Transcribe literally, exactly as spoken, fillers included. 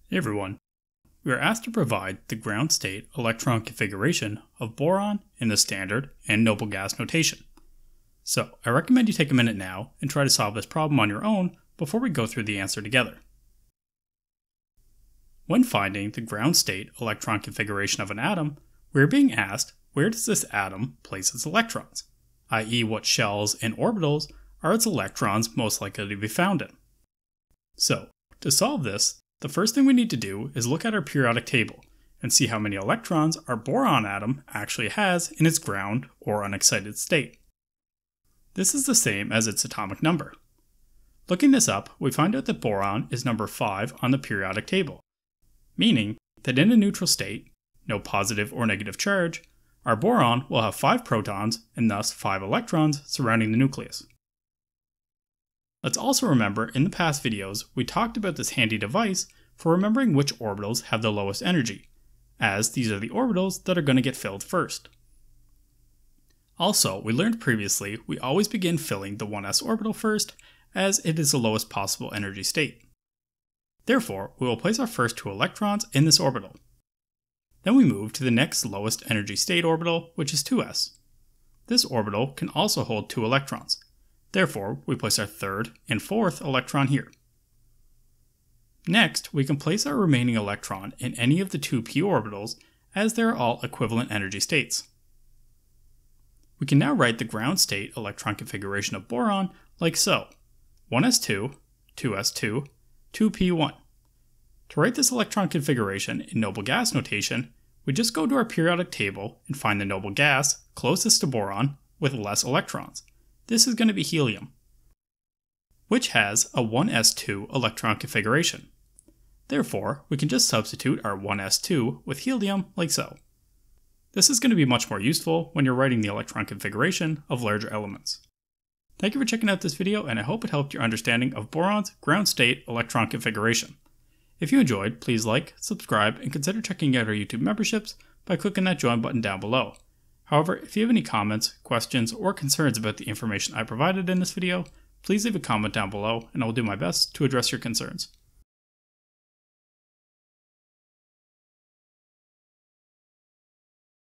Hey everyone, we are asked to provide the ground state electron configuration of boron in the standard and noble gas notation. So I recommend you take a minute now and try to solve this problem on your own before we go through the answer together. When finding the ground state electron configuration of an atom, we are being asked where does this atom place its electrons, that is what shells and orbitals are its electrons most likely to be found in. So to solve this, the first thing we need to do is look at our periodic table and see how many electrons our boron atom actually has in its ground or unexcited state. This is the same as its atomic number. Looking this up, we find out that boron is number five on the periodic table, meaning that in a neutral state, no positive or negative charge, our boron will have five protons and thus five electrons surrounding the nucleus. Let's also remember in the past videos we talked about this handy device for remembering which orbitals have the lowest energy, as these are the orbitals that are going to get filled first. Also, we learned previously we always begin filling the one s orbital first, as it is the lowest possible energy state. Therefore, we will place our first two electrons in this orbital. Then we move to the next lowest energy state orbital, which is two s. This orbital can also hold two electrons. Therefore, we place our third and fourth electron here. Next, we can place our remaining electron in any of the two p orbitals, as they are all equivalent energy states. We can now write the ground state electron configuration of boron like so: one s two, two s two, two p one. To write this electron configuration in noble gas notation, we just go to our periodic table and find the noble gas closest to boron with less electrons. This is going to be helium, which has a one s two electron configuration. Therefore, we can just substitute our one s two with helium like so. This is going to be much more useful when you're writing the electron configuration of larger elements. Thank you for checking out this video, and I hope it helped your understanding of boron's ground state electron configuration. If you enjoyed, please like, subscribe, and consider checking out our YouTube memberships by clicking that join button down below. However, if you have any comments, questions, or concerns about the information I provided in this video, please leave a comment down below and I will do my best to address your concerns.